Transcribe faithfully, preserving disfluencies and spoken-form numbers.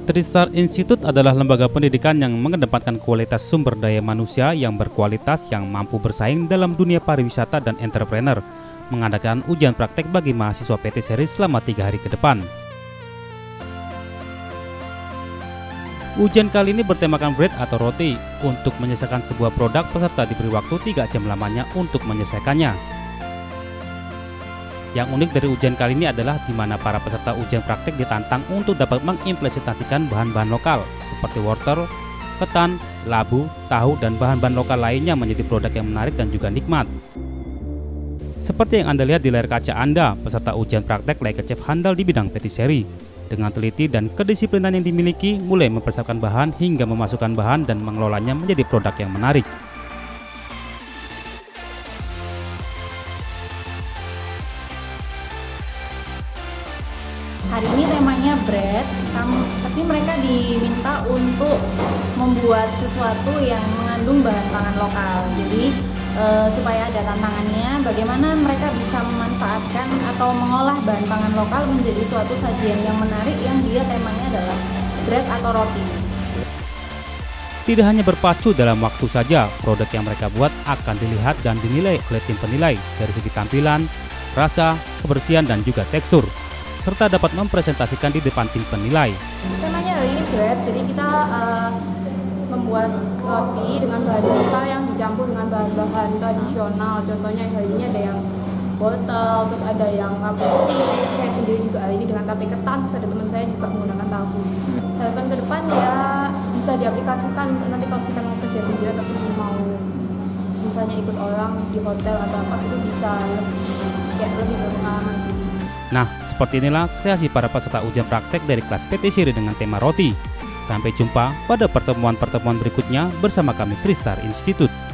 Tristar Institute adalah lembaga pendidikan yang mengedepankan kualitas sumber daya manusia yang berkualitas yang mampu bersaing dalam dunia pariwisata dan entrepreneur, mengadakan ujian praktek bagi mahasiswa P T Seri selama tiga hari ke depan. Ujian kali ini bertemakan bread atau roti. Untuk menyelesaikan sebuah produk, peserta diberi waktu tiga jam lamanya untuk menyelesaikannya. Yang unik dari ujian kali ini adalah di mana para peserta ujian praktik ditantang untuk dapat mengimplementasikan bahan-bahan lokal seperti wortel, ketan, labu, tahu, dan bahan-bahan lokal lainnya menjadi produk yang menarik dan juga nikmat. Seperti yang Anda lihat di layar kaca Anda, peserta ujian praktek layaknya chef handal di bidang patisserie. Dengan teliti dan kedisiplinan yang dimiliki, mulai mempersiapkan bahan hingga memasukkan bahan dan mengelolanya menjadi produk yang menarik. Hari ini temanya bread, tapi mereka diminta untuk membuat sesuatu yang mengandung bahan pangan lokal. Jadi e, supaya ada tantangannya, bagaimana mereka bisa memanfaatkan atau mengolah bahan pangan lokal menjadi suatu sajian yang menarik yang dia temanya adalah bread atau roti. Tidak hanya berpacu dalam waktu saja, produk yang mereka buat akan dilihat dan dinilai oleh tim penilai dari segi tampilan, rasa, kebersihan, dan juga tekstur, serta dapat mempresentasikan di depan tim penilai. Temanya hari ini bread, jadi kita uh, membuat roti dengan bahan dasar yang dicampur dengan bahan-bahan tradisional. Contohnya hari ini ada yang wortel, terus ada yang putih. Saya sendiri juga hari ini dengan tape ketan, terus ada teman saya juga menggunakan tahu. Harapan ke depan ya bisa diaplikasikan untuk nanti kalau kita mau kerja sendiri atau mau misalnya ikut orang di hotel atau apa, itu bisa lebih kayak lebih berpengalaman sih. Nah, seperti inilah kreasi para peserta ujian praktek dari kelas P T Seri dengan tema roti. Sampai jumpa pada pertemuan-pertemuan berikutnya bersama kami Tristar Institute.